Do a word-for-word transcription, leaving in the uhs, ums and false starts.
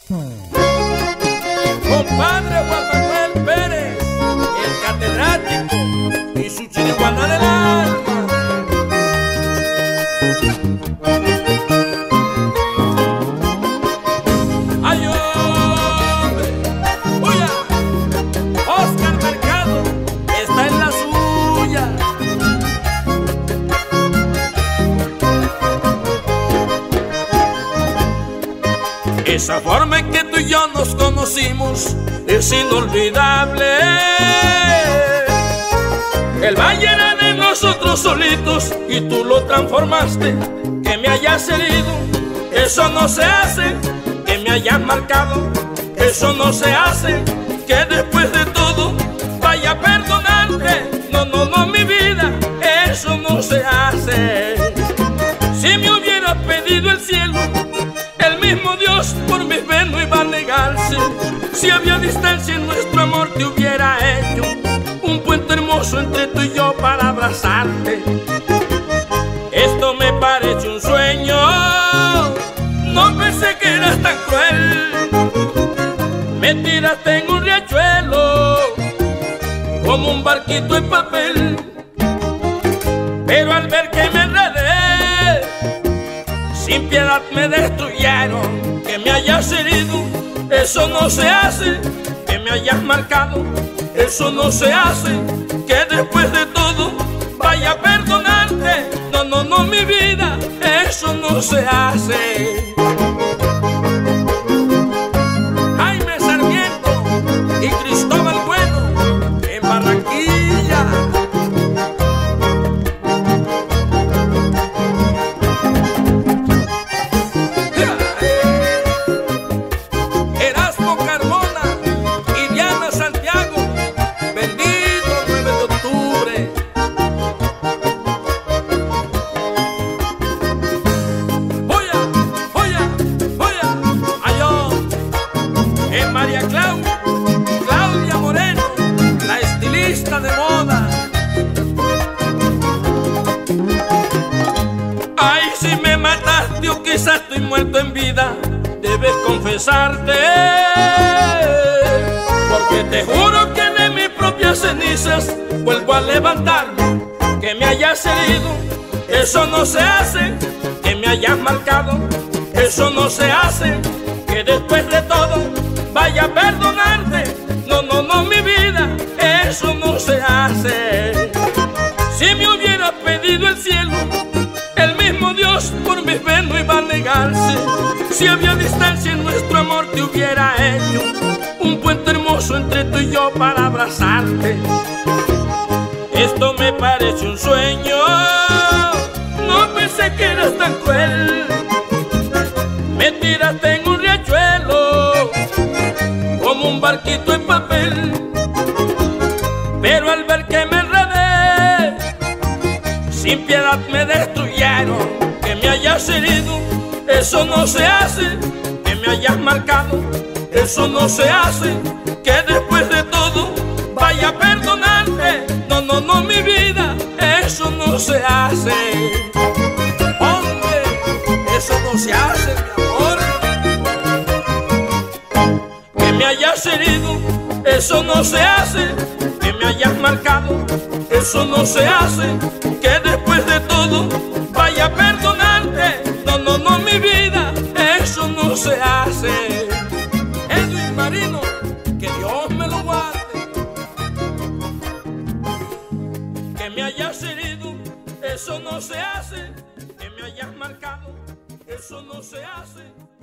Compadre Juan Manuel Pérez, el catedrático y su chiriguana del alma. Ay, hombre, ¡uya! Oscar Mercado está en la suya. Esa forma en que tú y yo nos conocimos es inolvidable. El valle era de nosotros solitos y tú lo transformaste. Que me hayas herido, eso no se hace. Que me hayas marcado, eso no se hace. Que después de todo vaya a perdonarte. No, no, no, mi vida, eso no se hace. Si me hubieras pedido el cielo, el mismo Dios por mis venas no iba a negarse. Si había distancia en nuestro amor, te hubiera hecho un puente hermoso entre tú y yo para abrazarte. Esto me parece un sueño, no pensé que eras tan cruel. Me tiraste en un riachuelo como un barquito en papel. Pero al ver que me enredé, sin piedad me destruyeron. Que me hayas herido, eso no se hace. Que me hayas marcado, eso no se hace. Que después de todo vaya a perdonarte. No, no, no, mi vida, eso no se hace. Jaime Sarmiento y Cristóbal Bueno en Barranquilla. María Clau, Claudia Moreno, la estilista de moda. Ay, si me mataste o quizás estoy muerto en vida, debes confesarte. Porque te juro que de mis propias cenizas vuelvo a levantarme. Que me hayas herido, eso no se hace. Que me hayas marcado, eso no se hace. Que después de todo vaya a perdonarte. No, no, no, mi vida, eso no se hace. Si me hubieras pedido el cielo, el mismo Dios por mis venas no iba a negarse. Si había distancia en nuestro amor, te hubiera hecho un puente hermoso entre tú y yo para abrazarte. Esto me parece un sueño, no pensé que eras tan cruel. Me tiraste en un riachuelo como un barquito en papel. Pero al ver que me enredé, sin piedad me destruyeron. Que me hayas herido, eso no se hace. Que me hayas marcado, eso no se hace. Que después de todo vaya a perdonarte. No, no, no, mi vida, eso no se hace. Hombre, eso no se hace, mi amor. Que me hayas herido, eso no se hace. Que me hayas marcado, eso no se hace. Que después de todo vaya a perdonarte. No, no, no, mi vida, eso no se hace. Edwin Marino, que Dios me lo guarde. Que me hayas herido, eso no se hace. Que me hayas marcado, eso no se hace.